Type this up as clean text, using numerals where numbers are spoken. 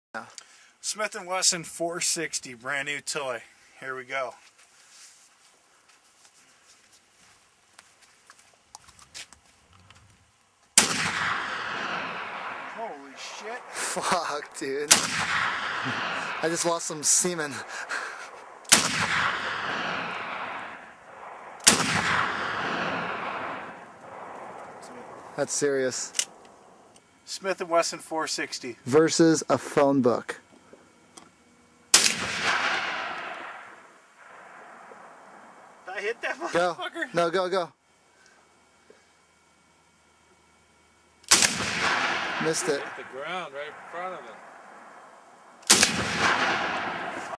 Yeah. Smith & Wesson 460, brand new toy. Here we go. Holy shit. Fuck, dude. I just lost some semen. That's serious. Smith & Wesson 460. Versus a phone book. Did I hit that motherfucker? No, go. Missed it. Hit the ground right in front of it.